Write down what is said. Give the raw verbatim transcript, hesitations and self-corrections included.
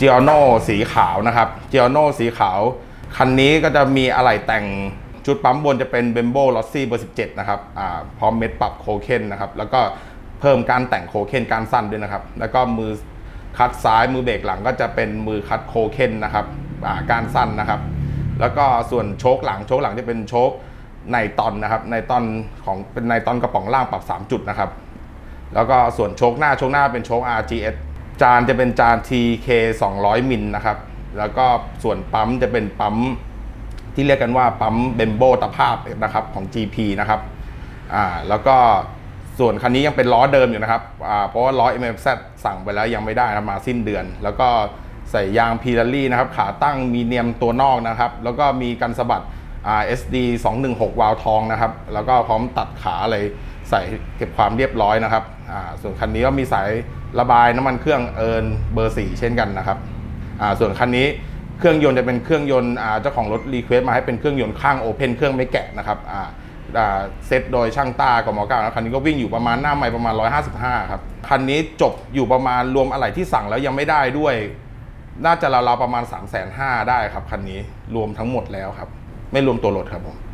จิโอโน่สีขาวนะครับจิโอโน่สีขาวคันนี้ก็จะมีอะไหล่แต่งชุดปั๊มบนจะเป็นเบมโบลอสซี่เบอร์สิบเจ็ดนะครับอ่าพร้อมเม็ดปรับโคเคนนะครับแล้วก็เพิ่มการแต่งโคเคนการสั้นด้วยนะครับแล้วก็มือคัดซ้ายมือเบรกหลังก็จะเป็นมือคัดโคเคนนะครับอ่าการสั้นนะครับแล้วก็ส่วนโชคหลังโชคหลังจะเป็นโชคในตอนนะครับในตอนของเป็นในตอนกระป๋องล่างปรับสามจุดนะครับแล้วก็ส่วนโชคหน้าโชคหน้าเป็นโชค อาร์ จี เอส จานจะเป็นจาน ที เค สองร้อยมิลนะครับแล้วก็ส่วนปั๊มจะเป็นปั๊มที่เรียกกันว่าปั๊มเบมโบตะภาพนะครับของ จี พี นะครับอ่าแล้วก็ส่วนคันนี้ยังเป็นล้อเดิมอยู่นะครับอ่าเพราะว่าล้อ เอ็ม เอฟ แซด สั่งไปแล้วยังไม่ได้นะมาสิ้นเดือนแล้วก็ใส่ยางพีลารี่นะครับขาตั้งมีเนียมตัวนอกนะครับแล้วก็มีกันสะบัดอ่า เอส ดี สองหนึ่งหก วาล์วทองนะครับแล้วก็พร้อมตัดขาอะไรใส่เก็บความเรียบร้อยนะครับอ่าส่วนคันนี้ก็มีสายระบายน้ำมันเครื่องเอิร์นเบอร์สี่เช่นกันนะครับอ่าส่วนคันนี้เครื่องยนต์จะเป็นเครื่องยนต์อ่าเจ้าของรถรีเควสมาให้เป็นเครื่องยนต์ข้างโอเพนเครื่องไม่แกะนะครับอ่าเซตโดยช่างต้ากม.เก้านะคันนี้ก็วิ่งอยู่ประมาณหน้าใหม่ประมาณหนึ่งร้อยห้าสิบห้าครับคันนี้จบอยู่ประมาณรวมอะไหล่ที่สั่งแล้วยังไม่ได้ด้วยน่าจะราวๆประมาณ สามแสนห้าหมื่น ได้ครับคันนี้รวมทั้งหมดแล้วครับไม่รวมตัวรถครับผม